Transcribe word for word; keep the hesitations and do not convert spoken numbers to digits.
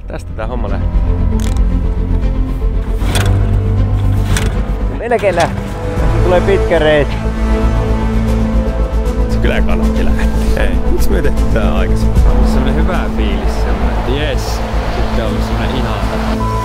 Tästä tää homma lähtee. Melkein lähti. Tästä tulee pitkä reissu. Se kyllä kannatti lähteä. Ei. Miksi me tehtiin tää aikaisemmin? Semmonen hyvä fiilis, semmonen, että jes. Sitten on ollut semmonen ihana.